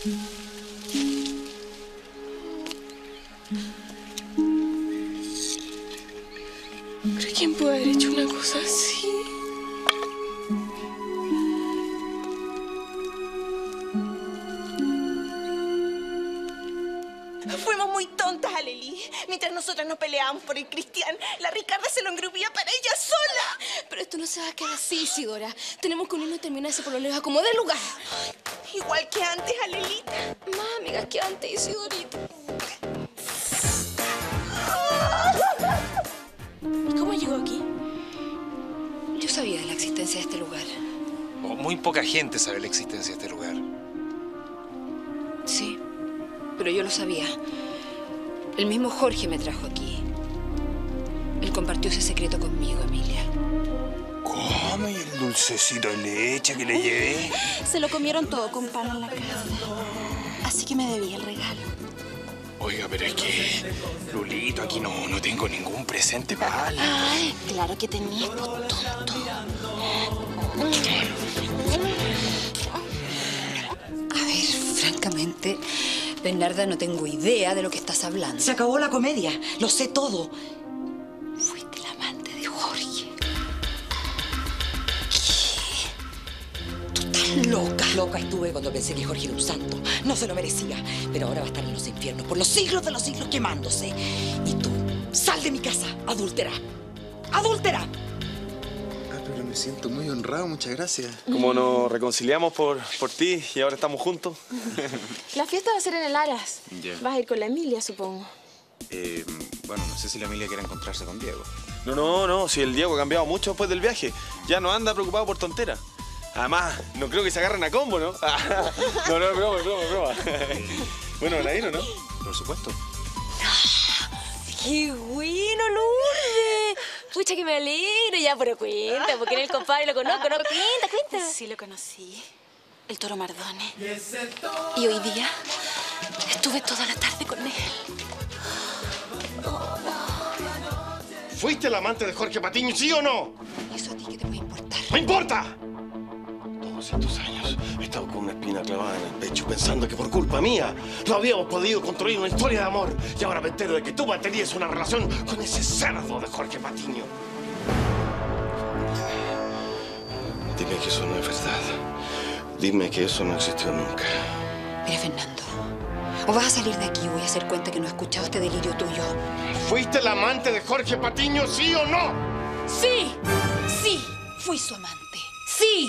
¿Pero quién puede haber hecho una cosa así? Fuimos muy tontas, Aleli. Mientras nosotras nos peleábamos por el Cristian, la Ricarda se lo engrupía para ella sola. Pero esto no se va a quedar así, Isidora. Tenemos que unirnos y terminar ese problema como de lugar. Igual que antes, Alelita. Más amigas que antes, Isidorita. ¿Y cómo llegó aquí? Yo sabía de la existencia de este lugar. Muy poca gente sabe la existencia de este lugar. Sí, pero yo lo sabía. El mismo Jorge me trajo aquí. Él compartió ese secreto conmigo, Emilia. ¿Cómo? ¿Y el dulcecito de leche que le llevé? Se lo comieron todo con pan en la casa. Así que me debía el regalo. Oiga, pero es que, Lulito, aquí no tengo ningún presente para él. Ay, claro que tenías, pues, tonto. A ver, francamente, Bernarda, no tengo idea de lo que estás hablando. Se acabó la comedia. Lo sé todo. Fuiste la amante de Jorge. Tú estás loca. Loca estuve cuando pensé que Jorge era un santo. No se lo merecía. Pero ahora va a estar en los infiernos por los siglos de los siglos quemándose. Y tú, sal de mi casa, adúltera. ¡Adúltera! Pero me siento muy honrado, muchas gracias. Como nos reconciliamos por ti y ahora estamos juntos. La fiesta va a ser en el Aras. Ya. Vas a ir con la Emilia, supongo. Bueno, no sé si la Emilia quiere encontrarse con Diego. No, si el Diego ha cambiado mucho después del viaje. Ya no anda preocupado por tonteras. Además, no creo que se agarren a combo, ¿no? No, es broma. Bueno, Nairo, ¿no? Por supuesto. ¡Qué bueno, Lourdes! Pucha, que me alegro ya, pero cuenta, porque en el compadre lo conozco, ¿no? Cuenta. Sí, lo conocí. El Toro Mardone. Y hoy día estuve toda la tarde con él. ¿Fuiste el amante de Jorge Patiño, sí o no? ¿Y eso a ti qué te puede importar? ¡Me importa! Todos estos años he estado con una espina clavada en el pecho pensando que por culpa mía no habíamos podido construir una historia de amor. Y ahora me entero de que tú mantenías una relación con ese cerdo de Jorge Patiño. Dime que eso no es verdad. Dime que eso no existió nunca. Mira, Fernando, o vas a salir de aquí o voy a hacer cuenta que no he escuchado este delirio tuyo. ¿Fuiste el amante de Jorge Patiño, sí o no? ¡Sí! ¡Sí! Fui su amante. ¡Sí!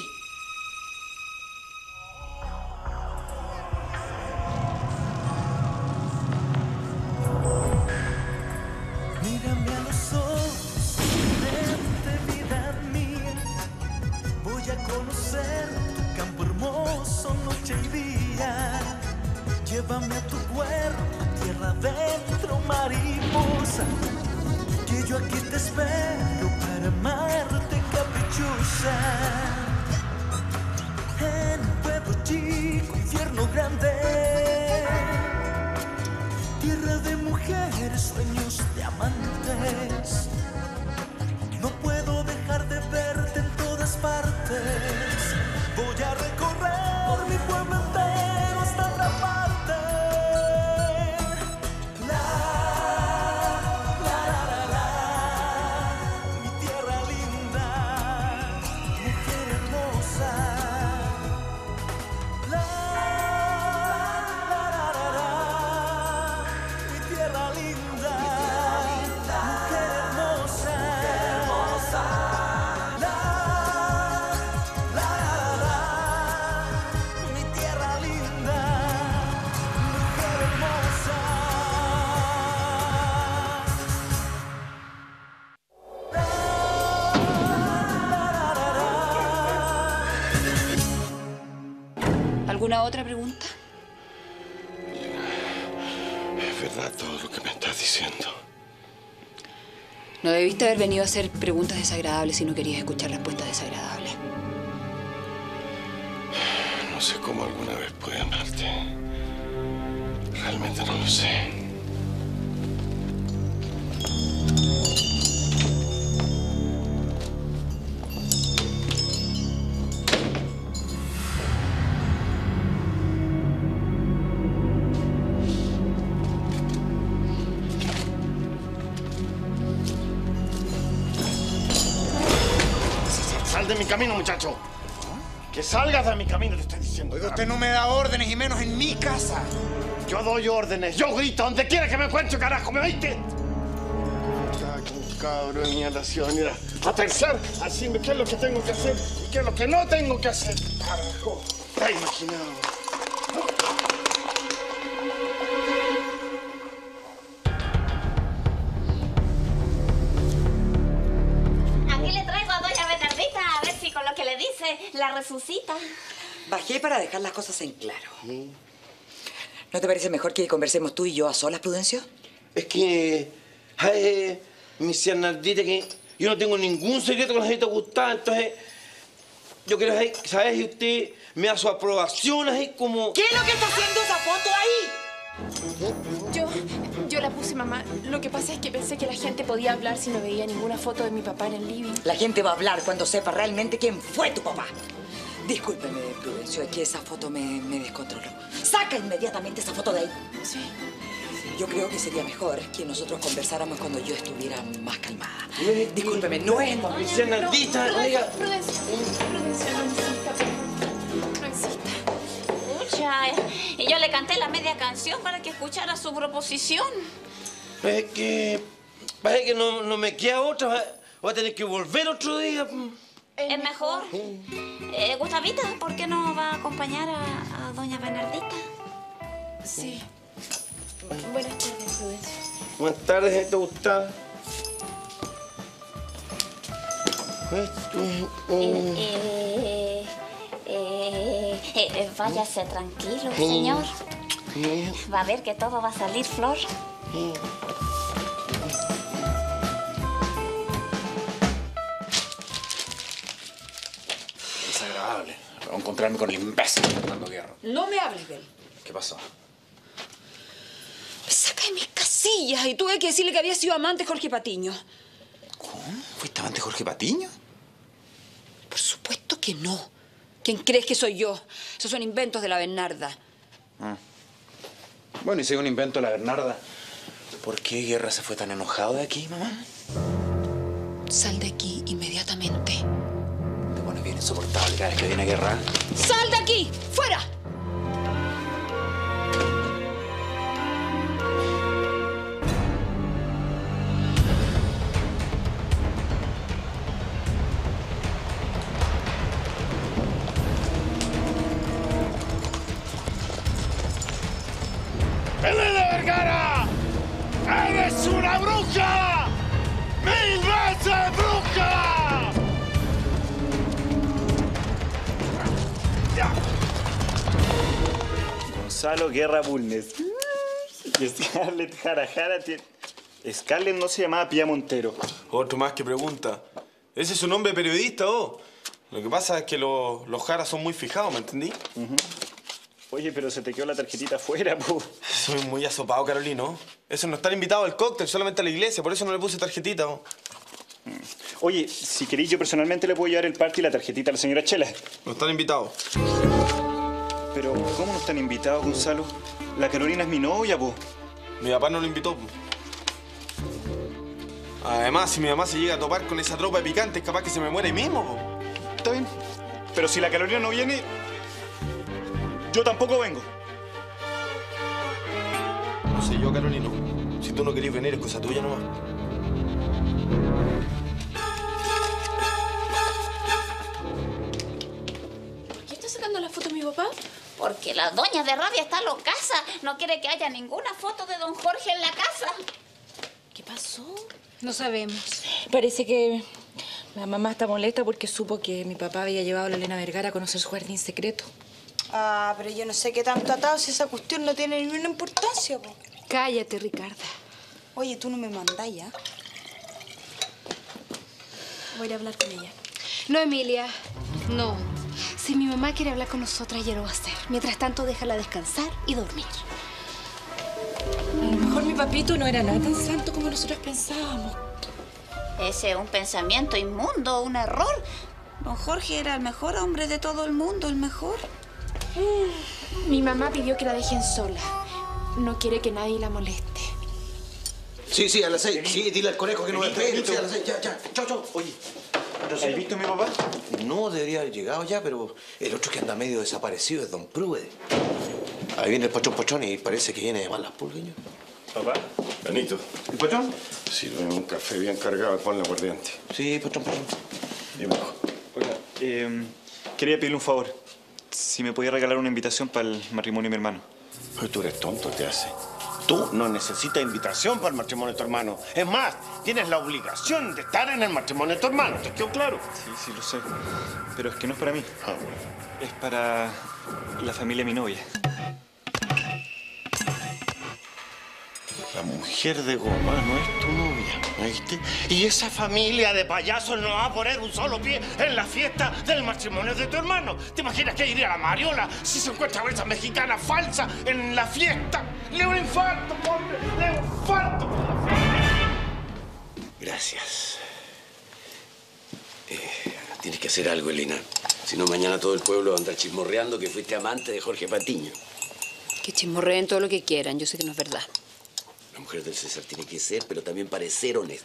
Mírame a los ojos, vente, vida mía. Voy a conocer tu campo hermoso, noche y día. Llévame a tu cuerpo, tierra adentro, mariposa. Que yo aquí te espero para amarte, caprichosa. En un pueblo chico, infierno grande. Tierra de mujeres, sueños de amantes. No puedo dejar de verte en todas partes. Voy a recorrer mi pueblo entero hasta otra parte. Mi tierra linda, mujer hermosa. Mi tierra linda, mujer hermosa. Mi tierra linda, mujer hermosa. ¿Alguna otra pregunta? Es verdad todo lo que me estás diciendo. No debiste haber venido a hacer preguntas desagradables si no querías escuchar respuestas desagradables. No sé cómo alguna vez pude amarte. Realmente no lo sé. Sal de mi camino, muchacho. Que salgas de mi camino, te estoy diciendo. Oiga, usted no me da órdenes y menos en mi casa. Yo doy órdenes, yo grito donde quiera que me encuentre, carajo, ¿me oíste? Un cabro de mierda, si va a venir a pensar, a decirme qué es lo que tengo que hacer y qué es lo que no tengo que hacer. Carajo, te imaginado. Aquí le traigo a doña Bernardita a ver si con lo que le dice la resucita. Bajé para dejar las cosas en claro. ¿No te parece mejor que conversemos tú y yo a solas, Prudencio? Es que, ay, mi Bernardita, que yo no tengo ningún secreto con la señorita Gustavo, entonces yo quiero saber si usted me da su aprobación, así como... ¿Qué es lo que está haciendo esa foto ahí? Yo la puse, mamá. Lo que pasa es que pensé que la gente podía hablar si no veía ninguna foto de mi papá en el living. La gente va a hablar cuando sepa realmente quién fue tu papá. Discúlpeme, Prudencio, es que esa foto me descontroló. ¡Saca inmediatamente esa foto de ahí! Sí. Yo creo que sería mejor que nosotros conversáramos cuando yo estuviera más calmada. Discúlpeme, no es el momento. Bernardita, oiga. Prudencio, no insista, no insista. Pucha, y yo le canté la media canción para que escuchara su proposición. Es que... parece que no me queda otra. Voy a tener que volver otro día. Es mejor. Gustavita, ¿por qué no va a acompañar a doña Bernardita? Sí. Buenas tardes, Prudencio. Buenas tardes, gente Gustavo. Váyase tranquilo, señor. Va a ver que todo va a salir flor. Desagradable. Voy a encontrarme con el imbécil Fernando Guerra. No me hables de él. ¿Qué pasó? Me saca de mis casillas y tuve que decirle que había sido amante de Jorge Patiño. ¿Cómo? ¿Fuiste amante de Jorge Patiño? Por supuesto que no. ¿Quién crees que soy yo? Esos son inventos de la Bernarda. Ah. Bueno, y si es un invento de la Bernarda, ¿por qué Guerra se fue tan enojado de aquí, mamá? Sal de aquí inmediatamente. Te pone bien insoportable cada vez que viene Guerra. ¡Sal de aquí! ¡Fuera! ¡Elena Vergara! ¡Eres una bruja! ¡Mil veces bruja! Gonzalo Guerra Bulnes. Y Scarlett Jara Jara tiene... Scarlett no se llamaba Pía Montero. Otro más que pregunta. Ese es un nombre periodista, oh. Lo que pasa es que los Jaras son muy fijados, ¿me entendí? Oye, pero se te quedó la tarjetita afuera, po. Soy muy asopado, Carolino. Esos no están invitados al cóctel, solamente a la iglesia. Por eso no le puse tarjetita, oh. Oye, si queréis, yo personalmente le puedo llevar el parte y la tarjetita a la señora Chela. No están invitados. Pero, ¿cómo no están invitados, Gonzalo? La Carolina es mi novia, po. Mi papá no lo invitó, po. Además, si mi mamá se llega a topar con esa tropa de picantes, capaz que se me muere ahí mismo, po. Está bien. Pero si la Carolina no viene, yo tampoco vengo. No sé yo, Carolino. Si tú no querías venir, es cosa tuya nomás. ¿Por qué está sacando la foto de mi papá? Porque la doña de rabia está locaza. No quiere que haya ninguna foto de don Jorge en la casa. ¿Qué pasó? No sabemos. Parece que la mamá está molesta porque supo que mi papá había llevado a la Elena Vergara a conocer su jardín secreto. Ah, pero yo no sé qué tanto atado si esa cuestión no tiene ninguna importancia, po. Cállate, Ricarda. Oye, tú no me mandás ya. Voy a ir a hablar con ella. No, Emilia, no. Si mi mamá quiere hablar con nosotras, ya lo va a hacer. Mientras tanto, déjala descansar y dormir. A lo mejor mi papito no era nada tan santo como nosotros pensábamos. Ese es un pensamiento inmundo, un error. Don Jorge era el mejor hombre de todo el mundo, el mejor. Mi mamá pidió que la dejen sola. No quiere que nadie la moleste. Sí, a las 6. Sí, dile al conejo que no me pegue. Sí, a las 6. Ya. Chao. Oye, ¿Has visto a mi papá? No, debería haber llegado ya, pero el otro que anda medio desaparecido es don Prude. Ahí viene el patrón Pochón y parece que viene de malas pulgas. Papá. Benito. ¿El patrón? Sírveme un café bien cargado y ponle aguardiente. Sí, patrón. Dime, hijo. Oiga, quería pedirle un favor. Si me podía regalar una invitación para el matrimonio de mi hermano. Pero tú eres tonto, te hace. Tú no necesitas invitación para el matrimonio de tu hermano. Es más, tienes la obligación de estar en el matrimonio de tu hermano. ¿Te quedó claro? Sí, lo sé. Pero es que no es para mí. Ah, bueno. Es para la familia de mi novia. La mujer de goma no es tu novia, ¿oíste? Y esa familia de payasos no va a poner un solo pie en la fiesta del matrimonio de tu hermano. ¿Te imaginas que iría la Mariola si se encuentra con esa mexicana falsa en la fiesta? ¡Le da un infarto, hombre! ¡Le da un infarto! Gracias. Tienes que hacer algo, Elena. Si no, mañana todo el pueblo va a andar chismorreando que fuiste amante de Jorge Patiño. Que chismorreen todo lo que quieran. Yo sé que no es verdad. La mujer del César tiene que ser, pero también parecer honesta.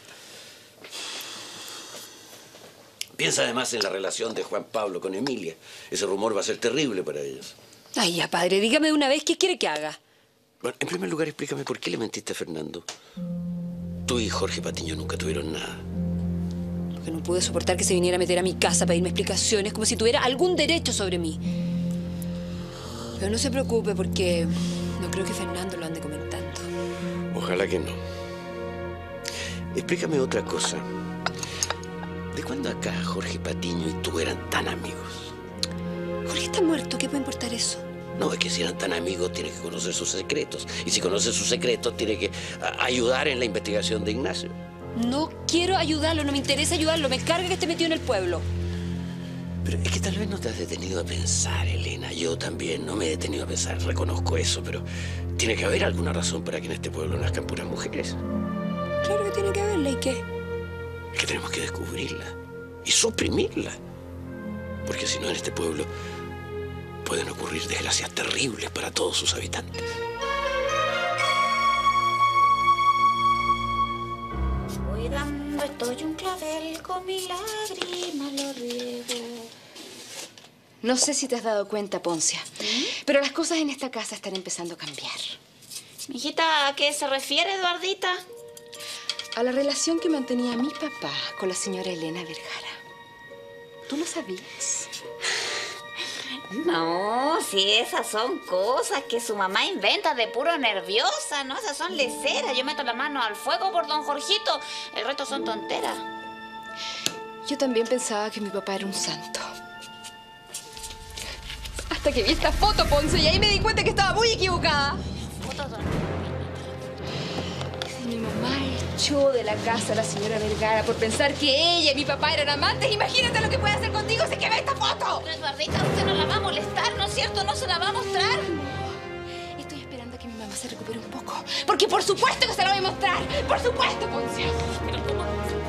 Piensa además en la relación de Juan Pablo con Emilia. Ese rumor va a ser terrible para ellos. Ay, ya, padre, dígame de una vez qué quiere que haga. Bueno, en primer lugar, explícame por qué le mentiste a Fernando. Tú y Jorge Patiño nunca tuvieron nada. Porque no pude soportar que se viniera a meter a mi casa para pedirme explicaciones como si tuviera algún derecho sobre mí. Pero no se preocupe porque no creo que Fernando lo ande comentando. Ojalá que no. Explícame otra cosa. ¿De cuándo acá Jorge Patiño y tú eran tan amigos? Jorge está muerto, ¿qué puede importar eso? No, es que si eran tan amigos, tiene que conocer sus secretos. Y si conoce sus secretos, tiene que ayudar en la investigación de Ignacio. No quiero ayudarlo, no me interesa ayudarlo. Me carga que esté metido en el pueblo. Pero es que tal vez no te has detenido a pensar, Elena. Yo también no me he detenido a pensar, reconozco eso, pero tiene que haber alguna razón para que en este pueblo nazcan puras mujeres. Claro que tiene que haberla, ¿y qué? Es que tenemos que descubrirla y suprimirla. Porque si no, en este pueblo pueden ocurrir desgracias terribles para todos sus habitantes. Voy dando, estoy un clavel con mi lágrima lo riego. No sé si te has dado cuenta, Poncia, pero las cosas en esta casa están empezando a cambiar. Mijita, ¿a qué se refiere, Eduardita? A la relación que mantenía mi papá con la señora Elena Vergara. ¿Tú lo sabías? No, si esas son cosas que su mamá inventa de puro nerviosa, ¿no? Esas son leceras. Yo meto la mano al fuego por don Jorgito. El resto son tonteras. Yo también pensaba que mi papá era un santo. Hasta que vi esta foto, Ponce, y ahí me di cuenta que estaba muy equivocada. Mi mamá echó de la casa a la señora Vergara por pensar que ella y mi papá eran amantes. Imagínate lo que puede hacer contigo si que ve esta foto. Pero, Eduardita, usted no la va a molestar, ¿no es cierto? No se la va a mostrar. No, estoy esperando a que mi mamá se recupere un poco. Porque por supuesto que se la voy a mostrar. Por supuesto, Ponce. Pero ¿cómo?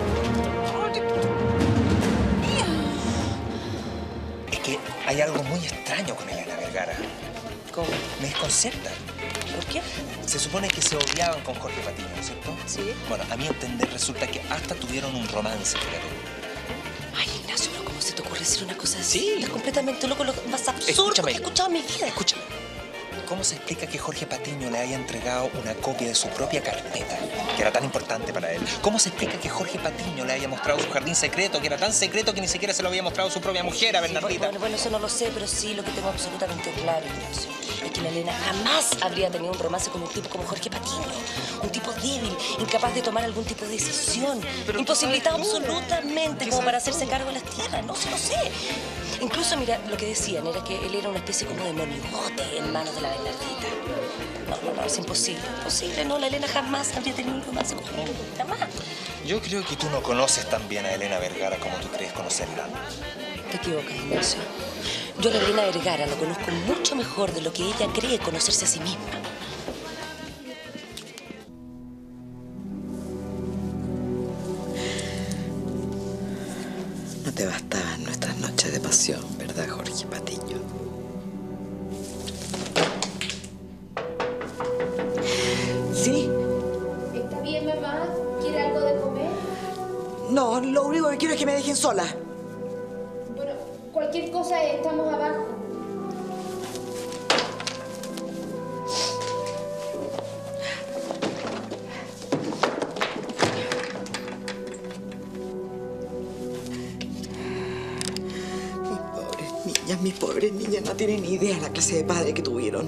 Es que hay algo muy extraño con Elena Vergara. ¿Cómo? Me desconcerta. ¿Por qué? Se supone que se odiaban con Jorge Patiño, ¿no es cierto? Sí. Bueno, a mi entender resulta que hasta tuvieron un romance, fíjate. Ay, Ignacio, ¿pero cómo se te ocurre decir una cosa así? Sí. Es completamente loco, lo más absurdo que he escuchado en mi vida. Escúchame. ¿Cómo se explica que Jorge Patiño le haya entregado una copia de su propia carpeta, que era tan importante para él? ¿Cómo se explica que Jorge Patiño le haya mostrado su jardín secreto, que era tan secreto que ni siquiera se lo había mostrado su propia mujer a Bernardita? Bueno, eso no lo sé, pero sí lo que tengo absolutamente claro, Ignacio, es que la Elena jamás habría tenido un romance con un tipo como Jorge Patiño. Un tipo débil, incapaz de tomar algún tipo de decisión, imposibilitado absolutamente como para hacerse cargo de las tierras. No, sí lo sé. Incluso, mira, lo que decían era que él era una especie como de monigote en manos de la Bernardita. No, es imposible, imposible. No, la Elena jamás habría tenido un romance con él, jamás. Yo creo que tú no conoces tan bien a Elena Vergara como tú crees conocerla. Te equivocas, Ignacio. Yo a la Elena Vergara la conozco mucho mejor de lo que ella cree conocerse a sí misma. No te bastaban nuestras noches de pasión, ¿verdad, Jorge Patiño? ¿Sí? ¿Está bien, mamá? ¿Quiere algo de comer? No, lo único que quiero es que me dejen sola. mis pobres niñas no tienen ni idea de la clase de padre que tuvieron.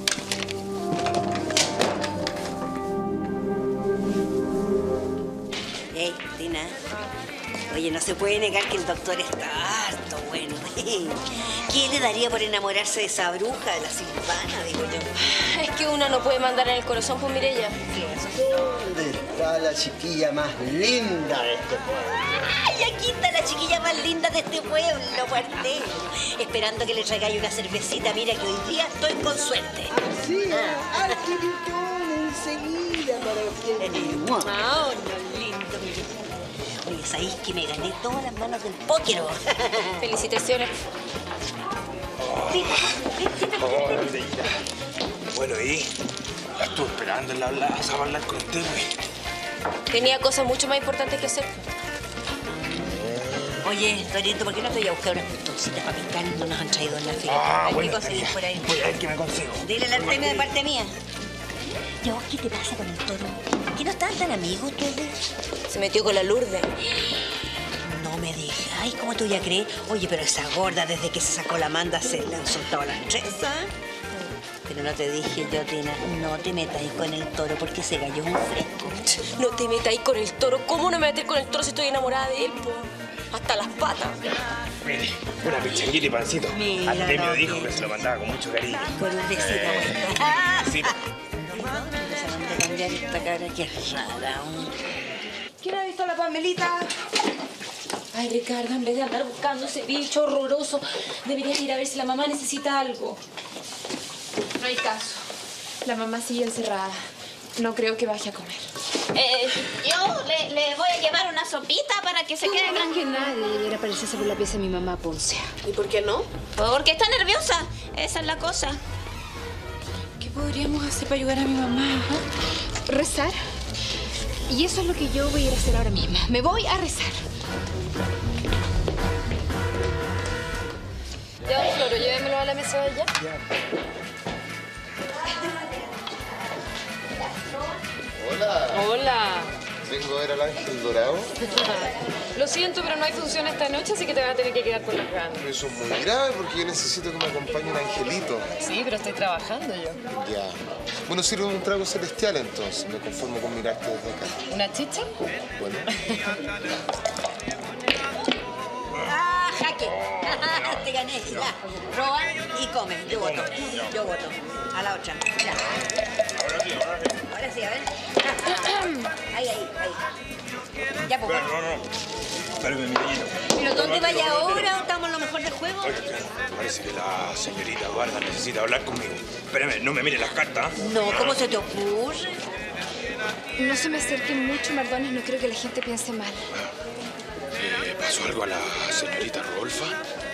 Hey, Tina. Oye, no se puede negar que el doctor está harto bueno. ¿Qué le daría por enamorarse de esa bruja, de la Silvana, digo yo? Es que una no puede mandar en el corazón, pues Mireya. ¿Dónde está la chiquilla más linda de este pueblo? ¡Ay, aquí está la chiquilla más linda de este pueblo, cuartel! Esperando que le traigáis una cervecita. Mira que hoy día estoy con suerte. Sí, arquitectón, enseguida para usted. ¡Ah, no, lindo! Oye, ¿sabéis que me gané todas las manos del póker? Felicitaciones. Bueno, y la estuve esperando en la plaza para hablar con usted, güey. Tenía cosas mucho más importantes que hacer. Oye, Dorito, ¿por qué no te voy a buscar unas pistoncitas para picar? No nos han traído en la fila. Hay que conseguir por ahí. Voy a ver qué me consigo. Dile al Artemio de parte mía. ¿Y a vos qué te pasa con el toro? ¿Que no estaban tan amigos ustedes? Se metió con la Lourdes. No me digas. Ay, ¿cómo tú ya crees? Oye, pero esa gorda, desde que se sacó la manda, se le han soltado las tres, ¿ah? Pero no te dije yo, Tina, no te metáis con el toro porque ese gallo es un fresco. No te metáis con el toro. ¿Cómo no me meter con el toro si estoy enamorada de él? Hasta las patas. Mire, una pichanguita y pancito. Mira, Artemio no, dijo que se lo mandaba con mucho cariño. Con un besito, güey. Sí. De cambiar esta cara que es rara. ¿Quién ha visto a la Pamelita? Ay, Ricardo, en vez de andar buscando ese bicho horroroso, deberías ir a ver si la mamá necesita algo. No hay caso. La mamá sigue encerrada. No creo que vaya a comer. Yo le voy a llevar una sopita para que se quede No tranquila. que nadie debiera aparecerse por la pieza de mi mamá Poncia. ¿Y por qué no? Porque está nerviosa. Esa es la cosa. ¿Qué podríamos hacer para ayudar a mi mamá? ¿Rezar? Y eso es lo que yo voy a ir a hacer ahora mismo. Me voy a rezar. Ya, don Floro, llévemelo a la mesa de allá. Hola. Hola. Vengo a ver al Ángel Dorado. Lo siento, pero no hay función esta noche, así que te vas a tener que quedar con las ganas. Pero eso es muy grave porque yo necesito que me acompañe un angelito. Sí, pero estoy trabajando yo. Ya. Bueno, sirve un trago celestial entonces. Me conformo con mirarte desde acá. ¿Una chicha? Bueno. ¡Ah, jaque! Te gané, ya. Roba y come. Yo voto. Yo voto. A la otra. Ya. Ahora sí, a ver. Ahí. Ya, pues. No. Espérame, mi niñito. ¿Pero dónde vaya ahora? ¿Estamos en lo mejor del juego? Oiga, parece que la señorita Vargas necesita hablar conmigo. Espérame, no me mire las cartas. No, ¿cómo se te ocurre? No se me acerquen mucho, Mardones. No creo que la gente piense mal. ¿Pasó algo a la señorita Rodolfa?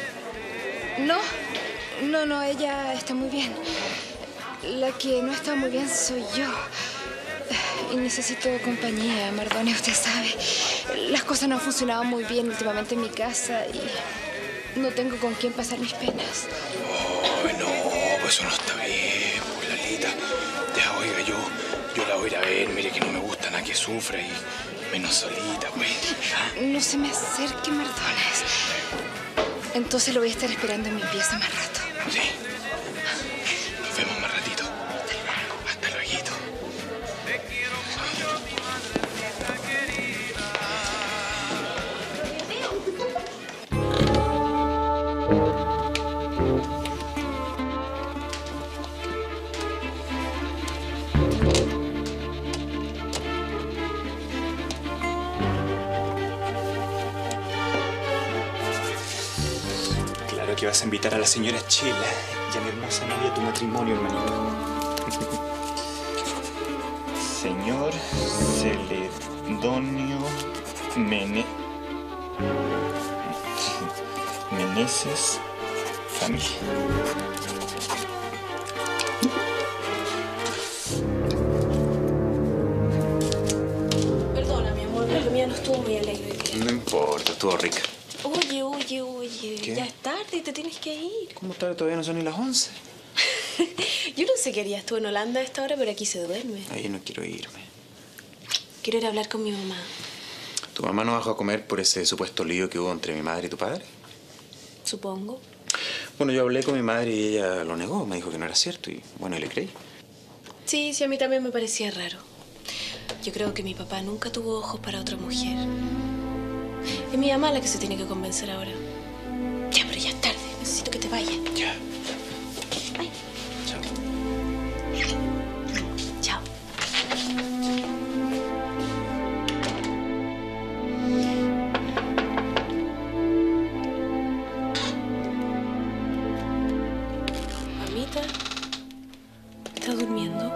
No, ella está muy bien. La que no está muy bien soy yo. Y necesito compañía, Mardones, usted sabe. Las cosas no han funcionado muy bien últimamente en mi casa y no tengo con quién pasar mis penas. Ay, no, pues eso no está bien, pues, Lalita. Ya, oiga, yo la voy a ir a ver. Mire que no me gusta nada que sufra y menos solita, pues. ¿Ah? No se me acerque, Mardones. Entonces lo voy a estar esperando en mi pieza más rato. Sí. Nos vemos más ratito. Hasta luego. Claro que vas a invitar a la señora Chela y a mi hermosa novia a tu matrimonio, hermanito. Señor Celedonio Meneses, familia. Perdona, mi amor, pero la mía no estuvo muy alegre. No importa, estuvo rica. Oye. ¿Qué? Ya es tarde y te tienes que ir. ¿Cómo tarde? Todavía no son ni las 11. Yo no sé qué harías tú en Holanda a esta hora, pero aquí se duerme. Ahí no quiero irme. Quiero ir a hablar con mi mamá. ¿Tu mamá no bajó a comer por ese supuesto lío que hubo entre mi madre y tu padre? Supongo. Bueno, yo hablé con mi madre y ella lo negó, me dijo que no era cierto y bueno, y le creí. Sí, sí, a mí también me parecía raro. Yo creo que mi papá nunca tuvo ojos para otra mujer. Es mi mamá la que se tiene que convencer ahora. Ya, pero ya es tarde. Necesito que te vayas. Ya. Ay. Chao. Chao. Mamita, ¿estás durmiendo?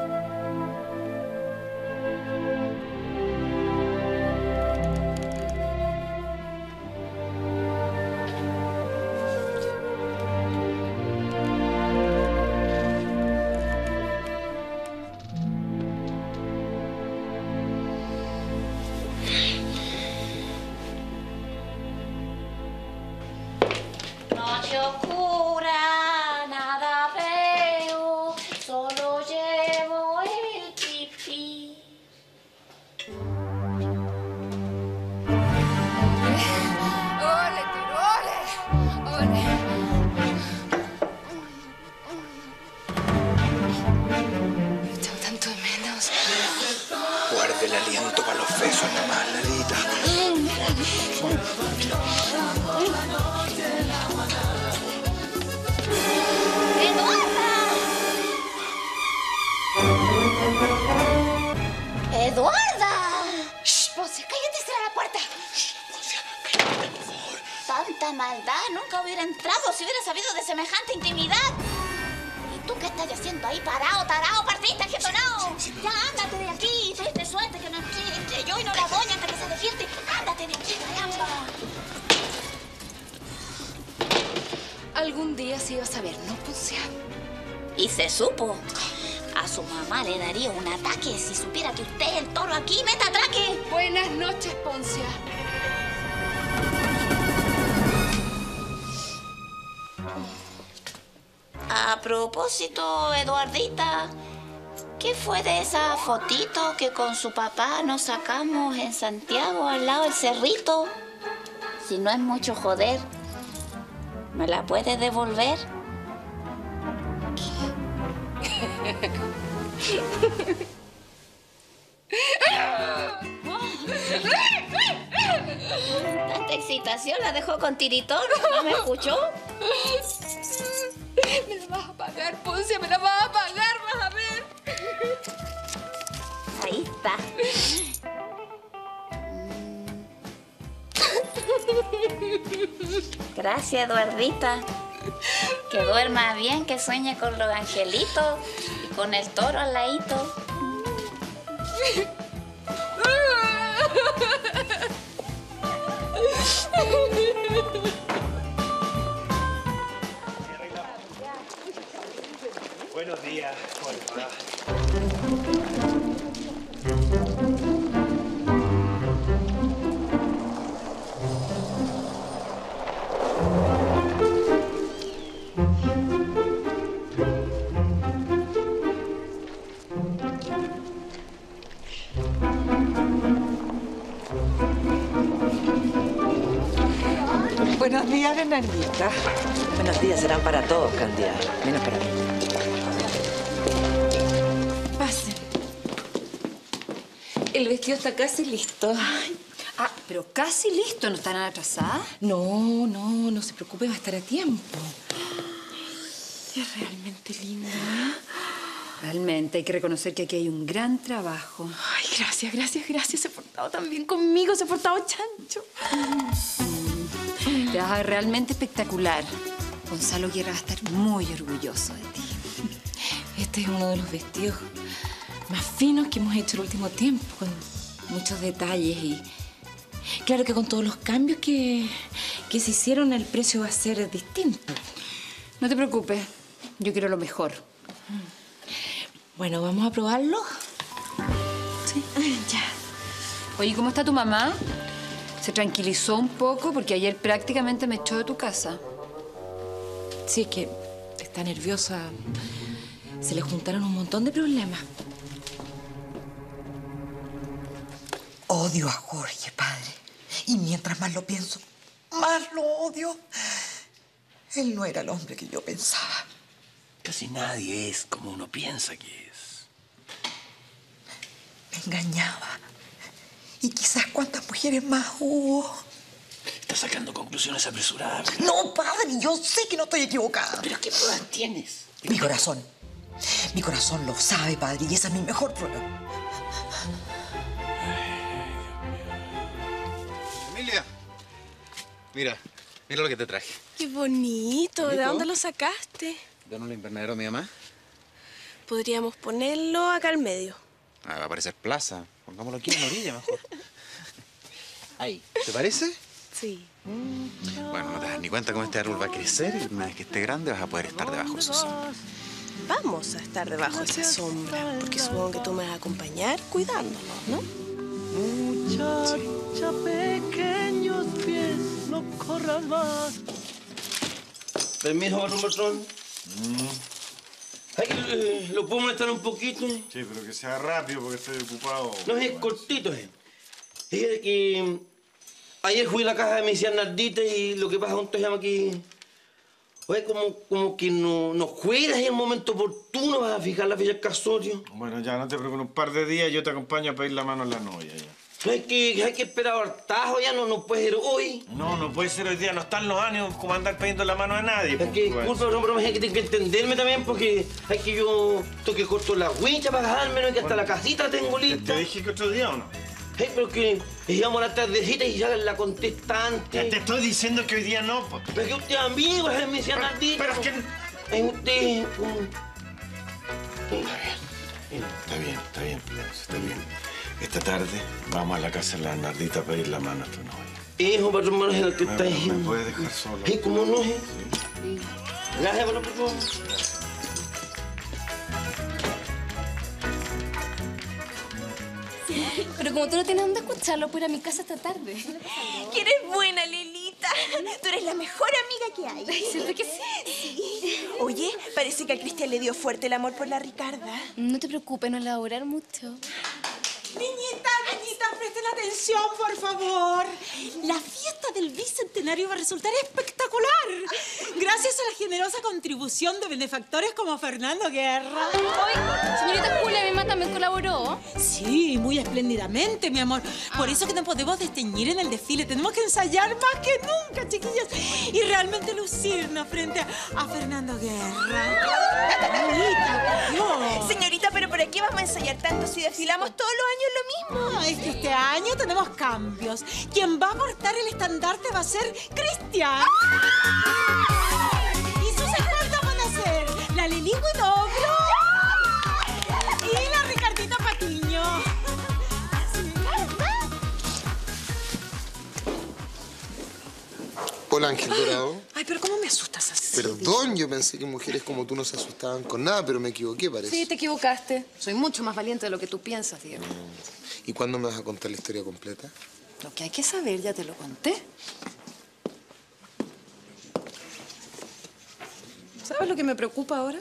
Noche oscura, nada veo, solo llevo el pipí. ¡Ole, pero ole! ¡Ole! Me echaba tanto de menos. Guarde el aliento para los besos nomás, Lalita. ¡Eduarda! ¡Shh, Poncia! ¡Cállate y cierra la puerta! Tanta maldad, nunca hubiera entrado si hubiera sabido de semejante intimidad. ¿Y tú qué estás haciendo ahí parado, tarao, partista, jetonao? Ya, ándate de aquí, tuviste suerte que no entre yo y no la doña hasta que se despierte. Ándate de aquí, caramba. Algún día se iba a saber, ¿no, Poncia? Y se supo. A su mamá le daría un ataque si supiera que usted es el toro aquí. ¡Meta atraque! Buenas noches, Poncia. A propósito, Eduardita, ¿qué fue de esa fotito que con su papá nos sacamos en Santiago al lado del cerrito? Si no es mucho joder, ¿me la puedes devolver? Tanta excitación la dejó con tiritón. ¿No me escuchó? Me la vas a pagar, Poncia, me la vas a pagar, vas a ver. Ahí está. Gracias, Eduardita. Que duerma bien, que sueñe con los angelitos y con el toro al ladito. Buenos días, ¿cómo les va? Buenos días, Bernardita. Buenos días serán para todos, Candida, menos para mí. Pasen. El vestido está casi listo. Ah, pero casi listo, ¿no estarán atrasadas? No se preocupe, va a estar a tiempo. Es realmente linda. Realmente, hay que reconocer que aquí hay un gran trabajo. Ay, gracias. Se ha portado tan bien conmigo, se ha portado chancho. Te vas a ver realmente espectacular. Gonzalo Guerra va a estar muy orgulloso de ti. Este es uno de los vestidos más finos que hemos hecho el último tiempo, con muchos detalles y... Claro que con todos los cambios que se hicieron, el precio va a ser distinto. No te preocupes, yo quiero lo mejor. Bueno, ¿vamos a probarlo? Sí. Ya. Oye, ¿cómo está tu mamá? ¿Se tranquilizó un poco? Porque ayer prácticamente me echó de tu casa. Sí, es que está nerviosa. Se le juntaron un montón de problemas. Odio a Jorge, padre. Y mientras más lo pienso, más lo odio. Él no era el hombre que yo pensaba. Casi nadie es como uno piensa que es. Me engañaba. Y quizás cuántas mujeres más hubo. Estás sacando conclusiones apresuradas. No, padre, yo sé que no estoy equivocada. ¿Pero qué pruebas tienes? Mi corazón. Mi corazón lo sabe, padre, y esa es mi mejor prueba. Emilia, mira lo que te traje. Qué bonito. ¿De ¿Bonito? dónde lo sacaste? ¿De un invernadero mi mamá? Podríamos ponerlo acá al medio. Ah, va a parecer plaza. Pongámoslo aquí en la orilla mejor. Ahí. ¿Te parece? Sí. Bueno, no te das ni cuenta cómo este árbol va a crecer y una vez que esté grande vas a poder estar debajo de su sombra. Vamos a estar debajo de esa sombra, porque supongo que tú me vas a acompañar cuidándonos, ¿no? Muchacha, pequeños pies, no corras más. Permiso, patrón. Ay, ¿lo puedo molestar un poquito? Sí, pero que sea rápido porque estoy ocupado. No, es cortito. Fíjate que ayer fui a la casa de mi tía Nardita y lo que pasa es que llama aquí... Oye, como que no juegas en el momento oportuno, vas a fijar la fecha del casorio. Bueno, ya, no te preocupes. Un par de días yo te acompaño a pedir la mano a la novia, ya. Hay que esperar hartajo, ya no puede ser hoy. No puede ser hoy día. No están los ánimos como andar pidiendo la mano a nadie. Es que, disculpa, pero hay que tener que entenderme también porque hay que yo toque corto la huicha para casarme, ¿no? Que hasta la casita la tengo lista. ¿Te dije que otro día o no? Pero que íbamos a la tardecita y ya la contesté antes. Ya te estoy diciendo que hoy día no, pues. Pero es que usted es amigo, es mi tía Nardita. Pero es que... Es usted... Está bien, Florencio, está bien. Esta tarde vamos a la casa de la Nardita a pedir la mano a tu novia. Hijo, patrón, no es el que está ahí. ¿Me puedes dejar solo? ¿Cómo no es? Sí. Gracias, patrón. Pero como tú no tienes dónde escucharlo, puedo ir a mi casa esta tarde. Que eres buena, Lelita. Tú eres la mejor amiga que hay. ¿Cierto que sí? Oye, parece que a Cristian le dio fuerte el amor por la Ricarda. No te preocupes, no le va a durar mucho. Niñitas, presten atención, por favor. La fiesta del Bicentenario va a resultar espectacular. Gracias a la generosa contribución de benefactores como Fernando Guerra. Hoy, señorita Julia, mi mamá también colaboró. Sí, muy espléndidamente, mi amor. Por eso que no podemos desteñir en el desfile. Tenemos que ensayar más que nunca, chiquillas. Y realmente lucirnos frente a Fernando Guerra. Niñita, por Dios. Señorita, pero ¿por qué vamos a ensayar tanto si desfilamos todos los años lo mismo? Es que este año tenemos cambios. Quien va a portar el estandarte va a ser Cristian. Y sus escoltas van a ser la Lili Huidobro y la Ricardita Patiño. Hola, Ángel Dorado. Ay, pero ¿cómo me asustas así? Perdón, yo pensé que mujeres como tú no se asustaban con nada, pero me equivoqué, parece. Sí, te equivocaste. Soy mucho más valiente de lo que tú piensas, Diego. ¿Y cuándo me vas a contar la historia completa? Lo que hay que saber ya te lo conté. ¿Sabes lo que me preocupa ahora?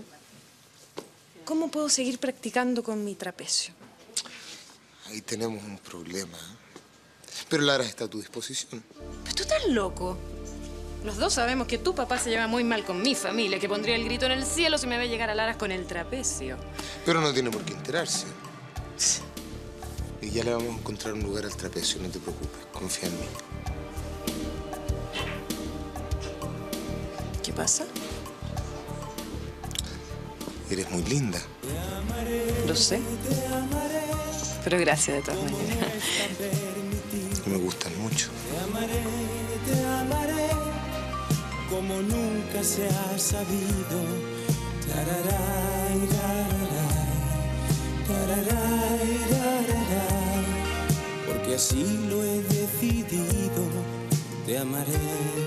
¿Cómo puedo seguir practicando con mi trapecio? Ahí tenemos un problema. Pero Lara está a tu disposición. Pero tú estás loco. Los dos sabemos que tu papá se lleva muy mal con mi familia, que pondría el grito en el cielo si me ve llegar a Laras con el trapecio. Pero no tiene por qué enterarse. Y ya le vamos a encontrar un lugar al trapecio, no te preocupes. Confía en mí. ¿Qué pasa? Eres muy linda. Lo sé. Pero gracias de todas maneras. Y me gustan mucho. Te amaré como nunca se ha sabido. Tararay, tararay, tararay, tararay, porque así lo he decidido. Te amaré.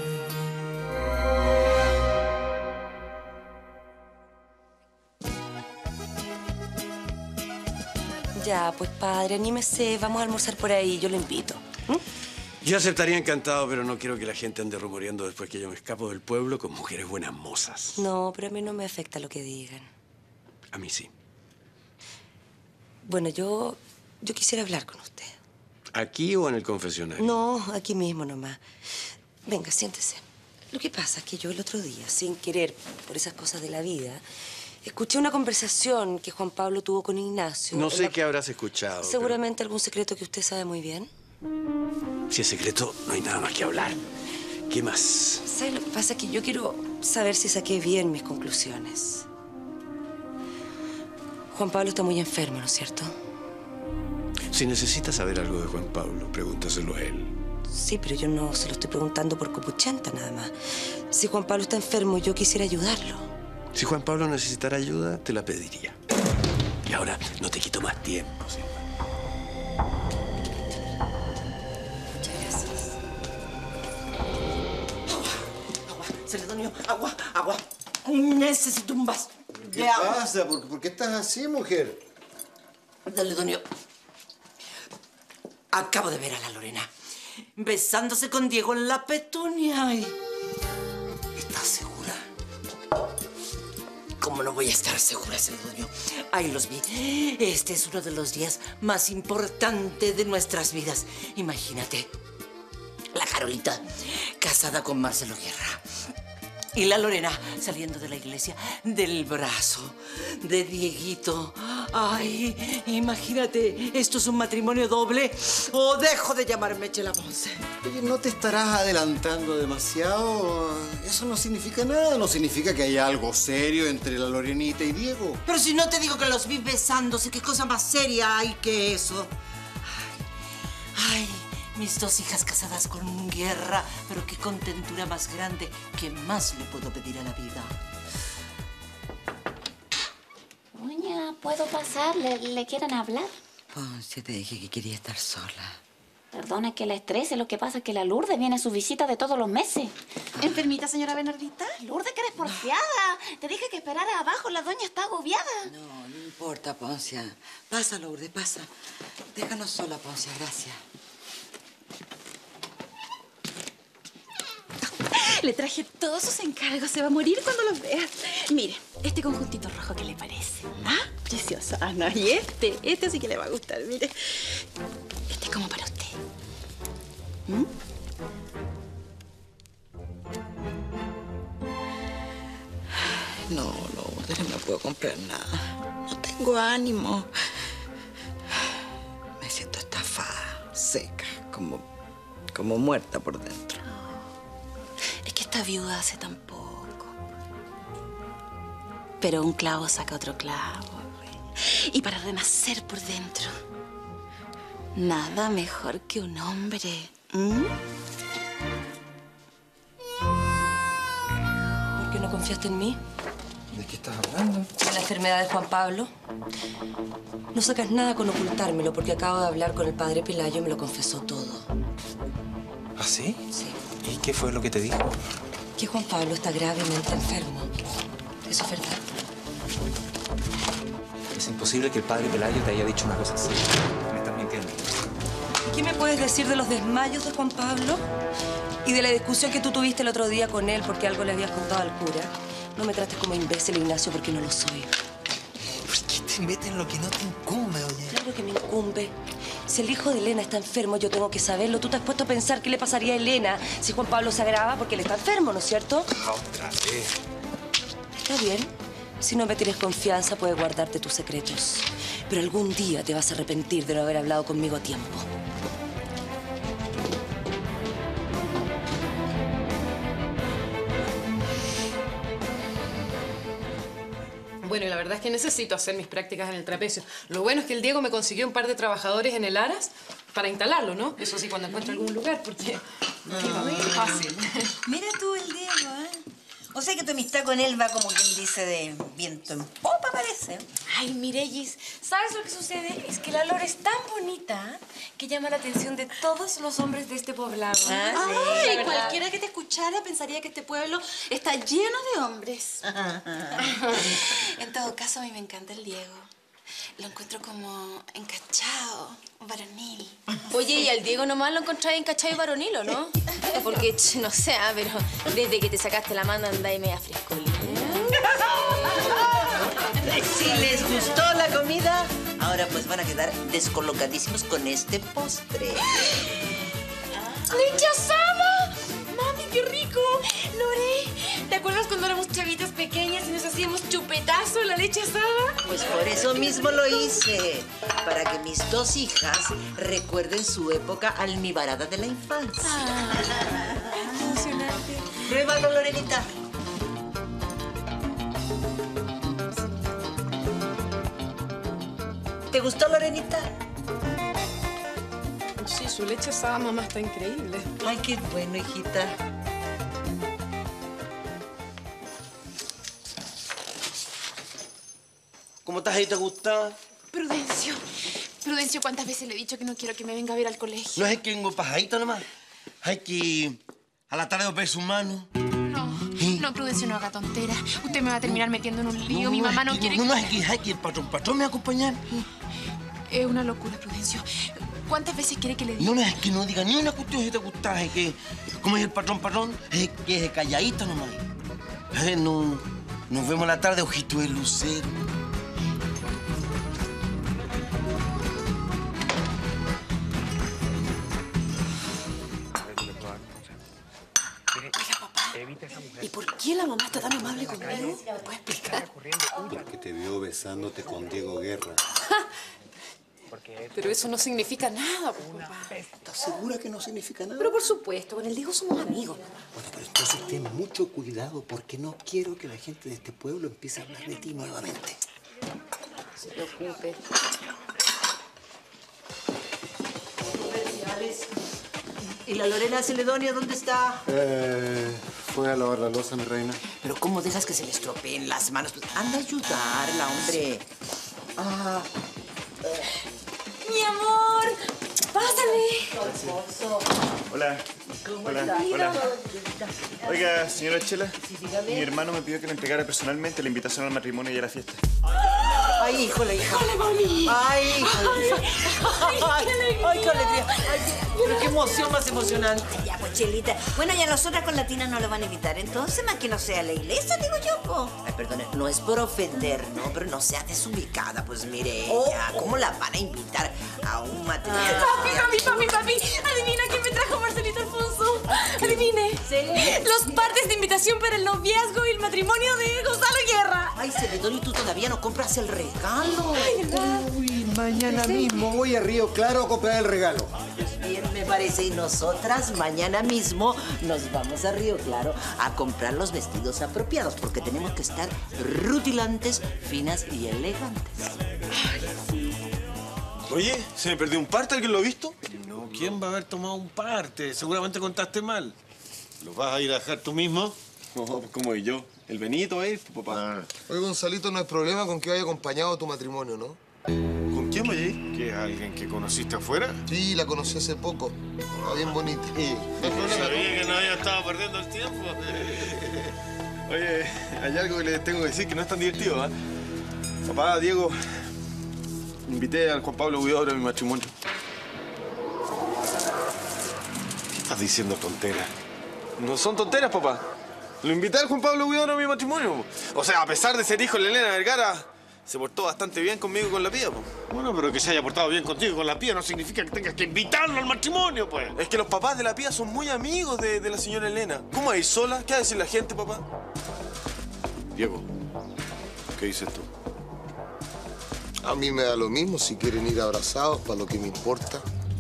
Ya, pues padre, anímese, vamos a almorzar por ahí, yo lo invito. Yo aceptaría encantado, pero no quiero que la gente ande rumoreando después que yo me escapo del pueblo con mujeres buenas mozas. No, pero a mí no me afecta lo que digan. A mí sí. Bueno, yo quisiera hablar con usted. ¿Aquí o en el confesionario? No, aquí mismo nomás. Venga, siéntese. Lo que pasa es que yo el otro día, sin querer, por esas cosas de la vida, escuché una conversación que Juan Pablo tuvo con Ignacio. No sé qué habrás escuchado. Seguramente algún secreto que usted sabe muy bien. Si es secreto, no hay nada más que hablar. ¿Qué más? ¿Sabe lo que pasa? Que yo quiero saber si saqué bien mis conclusiones. Juan Pablo está muy enfermo, ¿no es cierto? Si necesitas saber algo de Juan Pablo, pregúntaselo a él. Sí, pero yo no se lo estoy preguntando por copuchenta nada más. Si Juan Pablo está enfermo, yo quisiera ayudarlo. Si Juan Pablo necesitara ayuda, te la pediría. Y ahora no te quito más tiempo, ¿sí? Muchas gracias. Agua, Celedonio, agua. Necesito un vaso ¿Qué de agua. pasa? ¿Por qué estás así, mujer? Celedonio, acabo de ver a la Lorena besándose con Diego en la Petunia. ¿Estás segura? ¿Cómo no voy a estar segura, Celedonio? Ahí los vi. Este es uno de los días más importantes de nuestras vidas. Imagínate, la Carolita casada con Marcelo Guerra. Y la Lorena saliendo de la iglesia del brazo de Dieguito. Ay, imagínate, ¿esto es un matrimonio doble o dejo de llamarme Chela Ponce? Oye, ¿no te estarás adelantando demasiado? Eso no significa nada. No significa que haya algo serio entre la Lorenita y Diego. Pero si no te digo que los vi besándose, ¿qué cosa más seria hay que eso? Ay, mis dos hijas casadas con Guerra, pero qué contentura más grande. ¿Qué más le puedo pedir a la vida? Doña, ¿puedo pasar? ¿Le quieren hablar? Ponce, te dije que quería estar sola. Perdone que la estrese, lo que pasa es que la Lourdes viene a su visita de todos los meses. ¿Enfermita, señora Bernardita? Lourdes, que eres porfiada. Te dije que esperara abajo, la doña está agobiada. No importa, Poncia. Pasa, Lourdes, pasa. Déjanos sola, Poncia, gracias. Le traje todos sus encargos. Se va a morir cuando los vea. Mire, este conjuntito rojo, ¿qué le parece? ¿Ah? Precioso. Ah, no, y este sí que le va a gustar, mire. Este es como para usted. ¿Mm? No, Lourdes, no puedo comprar nada. No tengo ánimo. Me siento estafada, seca, como muerta por dentro. Es que esta viuda hace tan poco. Pero un clavo saca otro clavo. Y para renacer por dentro, nada mejor que un hombre. ¿Mm? ¿Por qué no confiaste en mí? ¿De qué estás hablando? ¿De la enfermedad de Juan Pablo? No sacas nada con ocultármelo porque acabo de hablar con el padre Pelayo y me lo confesó todo. ¿Ah, sí? Sí. ¿Y qué fue lo que te dijo? Que Juan Pablo está gravemente enfermo. ¿Eso es verdad? Es imposible que el padre Pelayo te haya dicho una cosa así. Me estás mintiendo. ¿Qué me puedes decir de los desmayos de Juan Pablo? Y de la discusión que tú tuviste el otro día con él porque algo le habías contado al cura. No me trates como imbécil, Ignacio, porque no lo soy. ¿Por qué te metes en lo que no te incumbe, oye? Claro que me incumbe. Si el hijo de Elena está enfermo, yo tengo que saberlo. ¿Tú te has puesto a pensar qué le pasaría a Elena si Juan Pablo se agrava? Porque él está enfermo, ¿no es cierto? Otra vez. Está bien. Si no me tienes confianza, puedes guardarte tus secretos. Pero algún día te vas a arrepentir de no haber hablado conmigo a tiempo. Bueno, y la verdad es que necesito hacer mis prácticas en el trapecio. Lo bueno es que el Diego me consiguió un par de trabajadores en el Aras para instalarlo, ¿no? Eso sí, cuando encuentre algún lugar, porque no es muy fácil. Mira tú el Diego, ¿eh? O sea que tu amistad con él va como quien dice de viento en popa, parece. Ay, Mirellis, ¿sabes lo que sucede? Es que la Lore es tan bonita que llama la atención de todos los hombres de este poblado. Ay, cualquiera que te escuchara pensaría que este pueblo está lleno de hombres. En todo caso, a mí me encanta el Diego. Lo encuentro como encachado, varonil. Oye, y al Diego nomás lo encontráis encachado y varonil, ¿o no? Porque, no sé, pero desde que te sacaste la mano andáis media frescolina. Si les gustó la comida, ahora pues van a quedar descolocadísimos con este postre. ¡Leche asada! ¡Mami, qué rico! Lore, ¿te acuerdas cuando éramos chavitas pequeñas y nos hacíamos chupetazo en la leche asada? Pues por eso mismo lo hice, para que mis dos hijas recuerden su época almibarada de la infancia. Emocionante. Pruébalo, Lorenita. ¿Te gustó, Lorenita? Sí, su leche asada, mamá, está increíble. Ay, qué bueno, hijita. ¿Cómo estás ahí? ¿Te gusta? Prudencio. Prudencio, ¿cuántas veces le he dicho que no quiero que me venga a ver al colegio? No es que vengo pasadito nomás. Hay que a la tarde operar su mano. No, Prudencio, no haga tontera. Usted me va a terminar metiendo en un lío. Mi mamá no quiere... No, es que el patrón me va a acompañar. Es una locura, Prudencio. ¿Cuántas veces quiere que le diga? No, es que no diga ni una cuestión si te gusta. Es que, como es el patrón, es que es calladito nomás. Nos vemos a la tarde, ojito de lucero. ¿Y por qué la mamá está tan amable conmigo? ¿Me puede explicar? Porque te veo besándote con Diego Guerra. Pero eso no significa nada, papá. ¿Estás segura que no significa nada? Pero por supuesto, con el Diego somos amigos. Bueno, pero entonces ten mucho cuidado porque no quiero que la gente de este pueblo empiece a hablar de ti nuevamente. No se preocupe. ¿Y la Lorena Celedonio dónde está? Fue a lavar la loza, mi reina. Pero ¿cómo dejas que se le estropeen las manos? Pues anda a ayudarla, hombre. Ah, ¡Mi amor! ¡Pásale! Hola. Hola. Oiga, señora Chela, mi hermano me pidió que le entregara personalmente la invitación al matrimonio y a la fiesta. Ay, híjole, hija. ¡Hola, mami! Ay, híjole. ¡Ay, qué alegría! Ay, qué alegría. Ay, pero qué emoción más emocionante. Ya, pues, Chelita. Bueno, ya nosotras con la Tina no lo van a invitar. Entonces, más que no sea la iglesia, digo yo, po. Ay, perdone, no es por ofender, ¿no? Pero no sea desubicada, pues mire ella. ¿Cómo la van a invitar a un matrimonio? Papi. Adivina quién me trajo Marcelito Alfonso. Adivine. Los partes de invitación para el noviazgo y el matrimonio de Gonzalo Guerra. Ay, Celedonio, ¿y tú todavía no compras el regalo? Ay, ¿verdad? Uy, mañana mismo voy a Río Claro a comprar el regalo. Bien, me parece. Y nosotras mañana mismo nos vamos a Río Claro a comprar los vestidos apropiados porque tenemos que estar rutilantes, finas y elegantes. Oye, ¿se me perdió un parte? ¿Alguien lo ha visto? No, ¿quién va a haber tomado un parte? Seguramente contaste mal. ¿Los vas a ir a dejar tú mismo? No, pues como yo. El Benito va a ir, papá. Oye, Gonzalito, no hay problema con que vaya acompañado a tu matrimonio, ¿no? ¿Con quién vaya a ir? ¿Que es alguien que conociste afuera? Sí, la conocí hace poco. Está bien bonita. Sabía que no había estado perdiendo el tiempo. Oye, hay algo que les tengo que decir que no es tan divertido, ¿eh? Papá, Diego, invité al Juan Pablo Huidobro a mi matrimonio. ¿Qué estás diciendo, tontera? No son tonteras, papá. Lo invité al Juan Pablo Huidobro a mi matrimonio. O sea, a pesar de ser hijo de Elena Vergara, se portó bastante bien conmigo y con la Pía, po. Bueno, pero que se haya portado bien contigo y con la Pía no significa que tengas que invitarlo al matrimonio, pues. Es que los papás de la Pía son muy amigos de la señora Elena. ¿Cómo va a ir sola? ¿Qué va a decir la gente, papá? Diego, ¿qué dices tú? A mí me da lo mismo si quieren ir abrazados, para lo que me importa.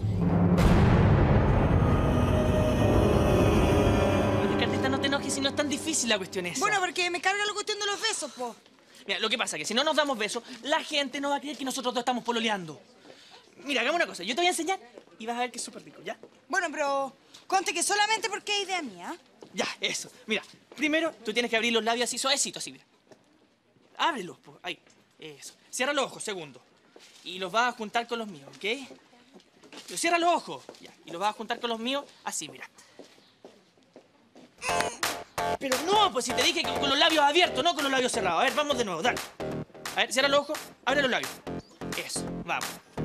Carlita, no te enojes si no es tan difícil la cuestión esa. Bueno, porque me carga la cuestión de los besos, po. Mira, lo que pasa es que si no nos damos besos, la gente no va a creer que nosotros dos estamos pololeando. Mira, hagamos una cosa. Yo te voy a enseñar y vas a ver que es súper rico, ¿ya? Bueno, pero conte que solamente porque es idea mía. Ya, eso. Mira, primero tú tienes que abrir los labios así suavecitos, así, mira. Ábrelos, pues, ahí. Eso. Cierra los ojos, segundo. Y los vas a juntar con los míos, ¿ok? Pero cierra los ojos. Ya. Y los vas a juntar con los míos así, mira. Pero no, pues si te dije que con los labios abiertos, no con los labios cerrados. A ver, vamos de nuevo, dale. A ver, cierra los ojos, abre los labios. Eso, vamos.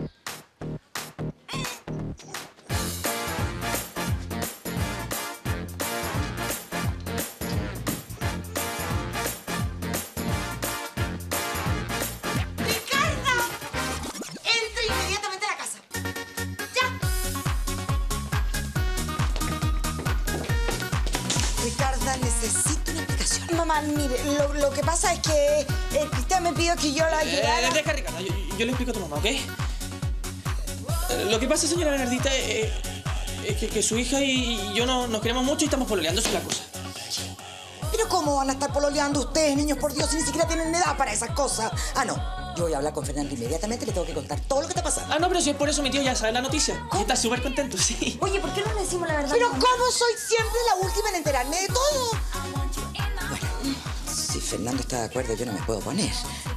Entra inmediatamente a la casa. Ricarda, necesito una explicación. Mamá, mire, lo que pasa es que Cristian me pidió que yo la ayudara. Deja, Ricardo, yo le explico a tu mamá, ¿ok? Lo que pasa, señora Bernardita, es que su hija y yo nos queremos mucho y estamos pololeando, esa es la cosa. ¿Pero cómo van a estar pololeando ustedes, niños, por Dios, si ni siquiera tienen edad para esas cosas? Ah, no. Yo voy a hablar con Fernando inmediatamente, le tengo que contar todo lo que está pasando. Ah, no, pero si es por eso mi tío ya sabe la noticia. Y está súper contento, sí. Oye, ¿por qué no le decimos la verdad? Pero ¿cómo soy siempre la última en enterarme de todo? Bueno, si Fernando está de acuerdo, yo no me puedo oponer.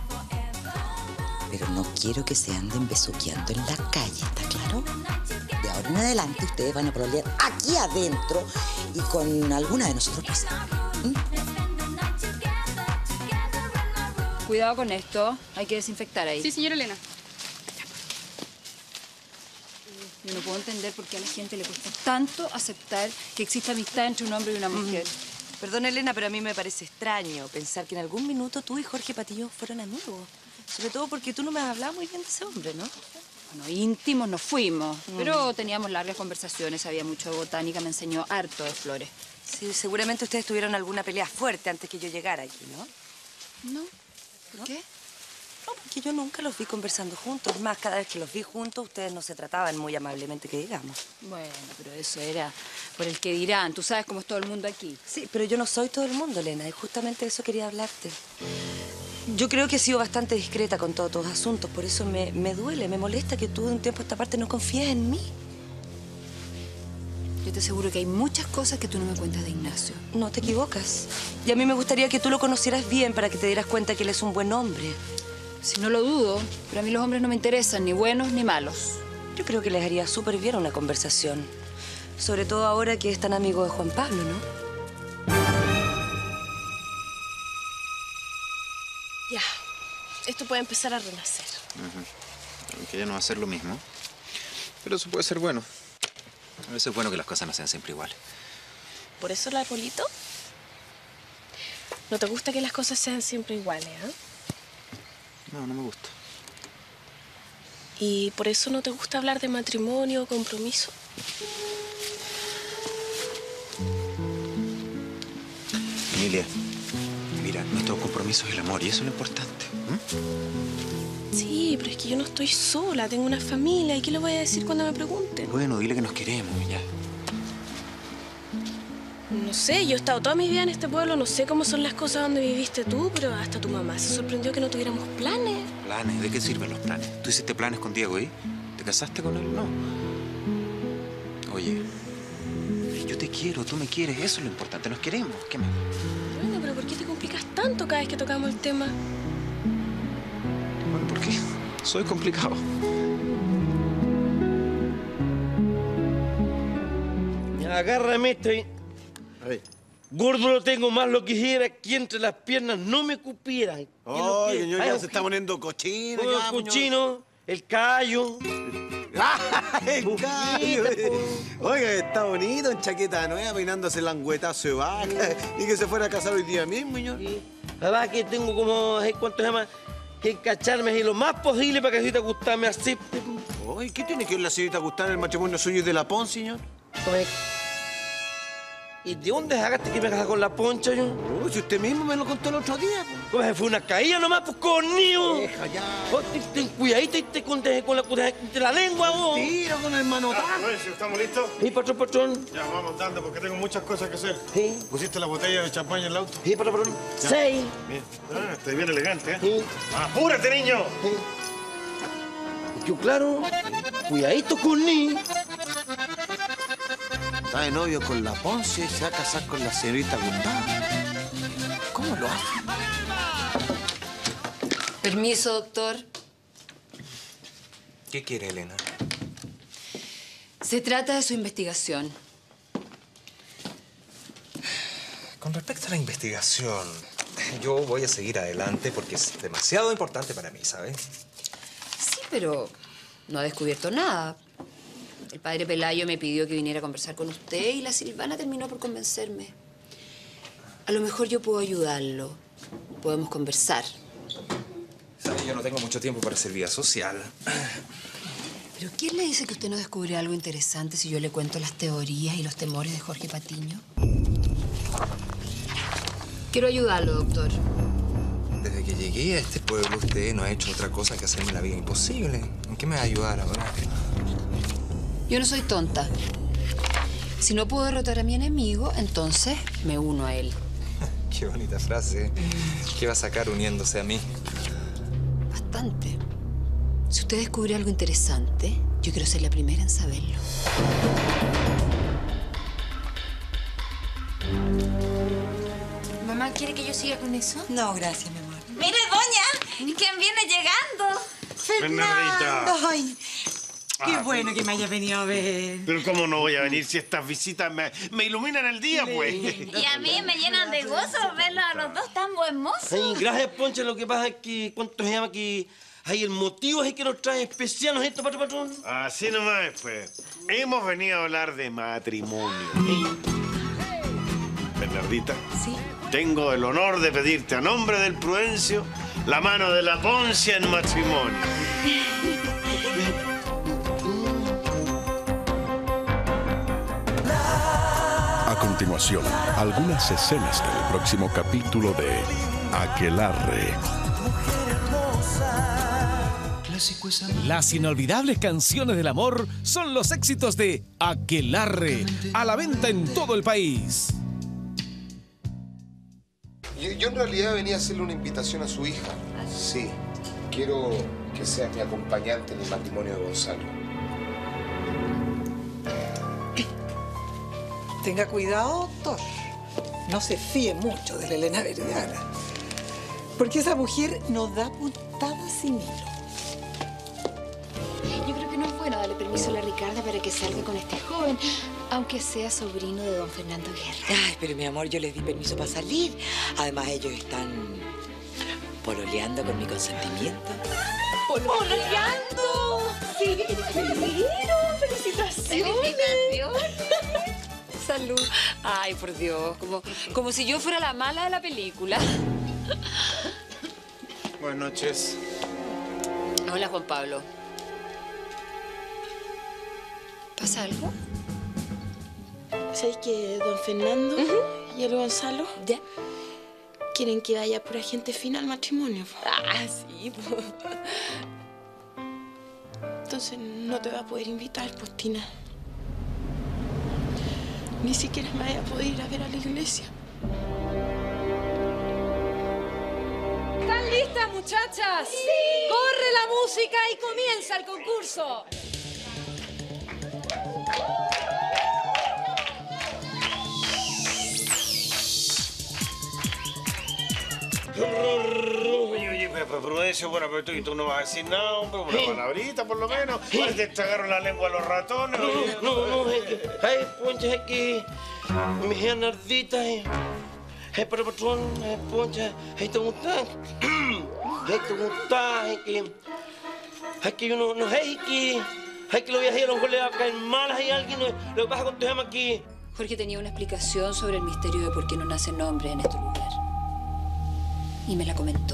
Pero no quiero que se anden besuqueando en la calle, ¿está claro? De ahora en adelante ustedes van a pololear aquí adentro y con alguna de nosotros presentes. Cuidado con esto. Hay que desinfectar ahí. Sí, señora Elena. Yo no puedo entender por qué a la gente le cuesta tanto aceptar que exista amistad entre un hombre y una mujer. Perdón, Elena, pero a mí me parece extraño pensar que en algún minuto tú y Jorge Patillo fueron amigos. Sobre todo porque tú no me has hablado muy bien de ese hombre, ¿no? Bueno, íntimos nos fuimos, pero teníamos largas conversaciones, sabía mucho de botánica, me enseñó harto de flores. Sí, seguramente ustedes tuvieron alguna pelea fuerte antes que yo llegara aquí, ¿no? No. ¿Por qué? No, porque yo nunca los vi conversando juntos. Es más, cada vez que los vi juntos, ustedes no se trataban muy amablemente, que digamos. Bueno, pero eso era por el que dirán. Tú sabes cómo es todo el mundo aquí. Sí, pero yo no soy todo el mundo, Elena, y justamente de eso quería hablarte. Yo creo que he sido bastante discreta con todos tus asuntos, por eso me duele, me molesta que tú de un tiempo a esta parte no confíes en mí. Yo te aseguro que hay muchas cosas que tú no me cuentas de Ignacio. No te equivocas. Y a mí me gustaría que tú lo conocieras bien para que te dieras cuenta que él es un buen hombre. Si no lo dudo, pero a mí los hombres no me interesan, ni buenos ni malos. Yo creo que les haría súper bien una conversación. Sobre todo ahora que es tan amigo de Juan Pablo, ¿no? Ya, esto puede empezar a renacer. Aunque ya no va a ser lo mismo. Pero eso puede ser bueno. A veces es bueno que las cosas no sean siempre iguales. ¿Por eso la Polito? ¿No te gusta que las cosas sean siempre iguales, eh? No, no me gusta. ¿Y por eso no te gusta hablar de matrimonio o compromiso? Emilia, mira, nuestro compromiso es el amor y eso es lo importante. Sí, pero es que yo no estoy sola, tengo una familia. ¿Y qué le voy a decir cuando me pregunten? Bueno, dile que nos queremos, ya. No sé, yo he estado toda mi vida en este pueblo, no sé cómo son las cosas donde viviste tú, pero hasta tu mamá se sorprendió que no tuviéramos planes. ¿Planes? ¿De qué sirven los planes? ¿Tú hiciste planes con Diego, ¿Te casaste con él? No. Oye, yo te quiero, tú me quieres, eso es lo importante, nos queremos. ¿Qué más? Bueno, pero ¿por qué te complicas tanto cada vez que tocamos el tema? Bueno, ¿por qué? Soy complicado. Agárrame esto y... Gordo lo tengo más lo que quisiera que entre las piernas no me cupieran. Ay, señor, ya se está poniendo cochino. Ya, cochino, el callo. ¡El callo! Oiga, está bonito en chaqueta nueva, peinándose el languetazo de vaca. Y que se fuera a casar hoy día mismo, señor. La verdad que tengo como, ¿cuánto se llama? Que encacharme así lo más posible para que la señorita Gustavo me acepte. Oye, ¿qué tiene que ver la señorita Gustavo en el matrimonio suyo y de la Pon, señor? ¿Y de dónde sacaste que me casas con la Poncha, yo? Uy, si usted mismo me lo contó el otro día. ¿Cómo se fue una caída nomás, pues, conmigo? Deja ya. Oh, ten cuidadito y te conté con la lengua, vos. Tiro con el manotazo. ¿Estamos listos? Sí, patrón. Ya, vamos dando porque tengo muchas cosas que hacer. Sí. ¿Pusiste la botella de champaña en el auto? Sí, patrón. Ya. 6. Bien. Ah, estoy bien elegante, ¿eh? Sí. ¡Apúrate, niño! Sí. Yo, claro, cuidadito con mí. Está de novio con la Ponce y se va a casar con la señorita Gustavo. ¿Cómo lo hace? Permiso, doctor. ¿Qué quiere, Elena? Se trata de su investigación. Con respecto a la investigación, yo voy a seguir adelante porque es demasiado importante para mí, ¿sabes? Sí, pero no ha descubierto nada. El padre Pelayo me pidió que viniera a conversar con usted y la Silvana terminó por convencerme. A lo mejor yo puedo ayudarlo. Podemos conversar. ¿Sabes? Yo no tengo mucho tiempo para hacer vida social. ¿Pero quién le dice que usted no descubre algo interesante si yo le cuento las teorías y los temores de Jorge Patiño? Quiero ayudarlo, doctor. Desde que llegué a este pueblo, usted no ha hecho otra cosa que hacerme la vida imposible. ¿En qué me va a ayudar ahora? Yo no soy tonta. Si no puedo derrotar a mi enemigo, entonces me uno a él. Qué bonita frase. ¿Qué va a sacar uniéndose a mí? Bastante. Si usted descubre algo interesante, yo quiero ser la primera en saberlo. Mamá, ¿quiere que yo siga con eso? No, gracias, mi amor. Mire, doña, ¿quién viene llegando? Fernandita. Ay, qué bueno que me hayas venido a ver. Pero ¿cómo no voy a venir si estas visitas me iluminan el día, pues? Y a mí me llenan de gozo verlos a los dos tan buen mozos. Ay, gracias, Poncha. Lo que pasa es que, ¿cuánto se llama? Que hay el motivo es que nos trae especial, ¿no es esto, patrón? Así nomás, pues. Hemos venido a hablar de matrimonio. Bernardita. Sí. Tengo el honor de pedirte a nombre del Prudencio la mano de la Poncia en matrimonio. A continuación, algunas escenas del próximo capítulo de Aquelarre. Las inolvidables canciones del amor son los éxitos de Aquelarre, a la venta en todo el país. Yo en realidad venía a hacerle una invitación a su hija. Sí. Quiero que seas mi acompañante en el matrimonio de Gonzalo. Tenga cuidado, doctor. No se fíe mucho de la Elena Vergara. Porque esa mujer no da puntada sin hilo. Yo creo que no es bueno darle permiso a la Ricarda para que salga con este joven, aunque sea sobrino de don Fernando Guerra. Ay, pero mi amor, yo les di permiso para salir. Además, ellos están pololeando con mi consentimiento. ¡Pololeando! ¡Sí! ¡Felicitaciones! ¡Felicitaciones! Salud. Ay, por Dios, como si yo fuera la mala de la película. Buenas noches. Hola, Juan Pablo. ¿Pasa algo? ¿Sabes que don Fernando y el Gonzalo quieren que vaya pura gente fina al matrimonio? Ah, sí. Entonces no te va a poder invitar, pues, Tina. Ni siquiera me vaya a poder ir a ver a la iglesia. ¿Están listas, muchachas? ¡Sí! ¡Corre la música y comienza el concurso! Oye, Prudencio, bueno, pero tú no vas a decir nada, hombre, una palabrita por lo menos. Te tragaron la lengua a los ratones. No, es que... Ay, Poncha, es que... Mi hija Nardita, pero patrón, Poncha, te gusta. Te gusta, es que yo no sé, es que los viajeros a lo mejor le va a caer mal, hay alguien, lo que pasa con tu llama aquí. Jorge tenía una explicación sobre el misterio de por qué no nacen hombres en este lugar. Y me la comentó.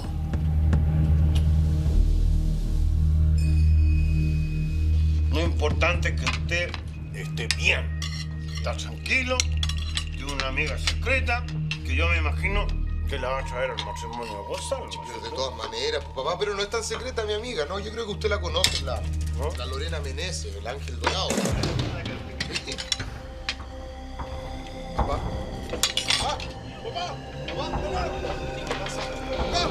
Lo importante es que usted esté bien, está tranquilo, tiene una amiga secreta que yo me imagino que la va a traer al matrimonio de Gonzalo. Pero de todas maneras, pues, papá, pero no es tan secreta mi amiga, ¿no? Yo creo que usted la conoce, la Lorena Meneses, el ángel dorado. ¿Viste? Papá. Papá. Papá. Papá.